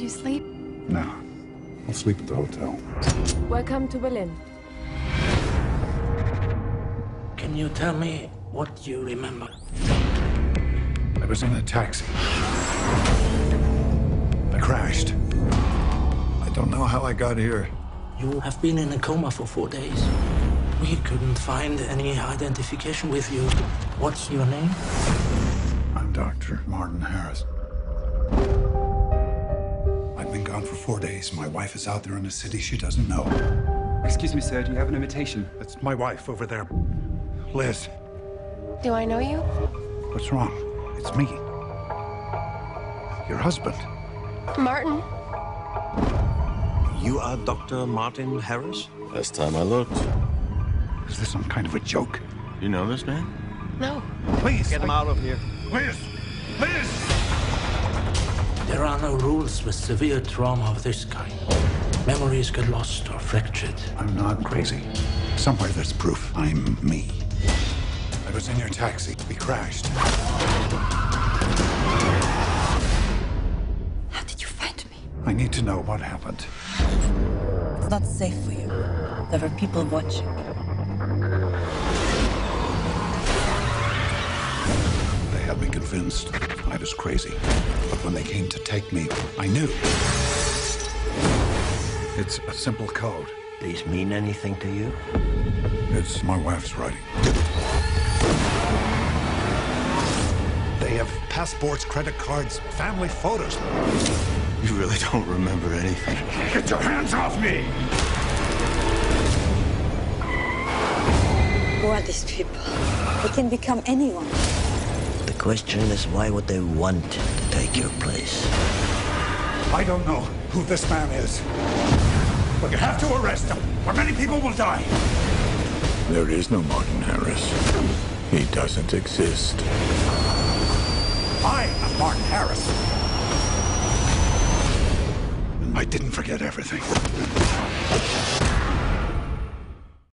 you sleep? No. I'll sleep at the hotel. Welcome to Berlin. Can you tell me what you remember? I was in a taxi. I crashed. I don't know how I got here. You have been in a coma for 4 days. We couldn't find any identification with you. What's your name? I'm Dr. Martin Harris. I've been gone for 4 days. My wife is out there in the city she doesn't know. Excuse me, sir, do you have an invitation? That's my wife over there. Liz, Do I know you? what's wrong? It's me. Your husband. Martin. You are Dr. Martin Harris? Last time I looked. Is this some kind of a joke? You know this man? No. Please. Get him out of here. Liz! Liz! There are no rules with severe trauma of this kind. Memories get lost or fractured. I'm not crazy. Somewhere there's proof I'm me. I was in your taxi. We crashed. How did you find me? I need to know what happened. It's not safe for you. There were people watching. They had me convinced I was crazy. But when they came to take me, I knew. It's a simple code. These mean anything to you? It's my wife's writing. They have passports, credit cards, family photos. You really don't remember anything. Get your hands off me! Who are these people? They can become anyone. The question is, why would they want to take your place? I don't know who this man is. But you have to arrest him, or many people will die. There is no Martin Harris. He doesn't exist. I am Martin Harris. I didn't forget everything.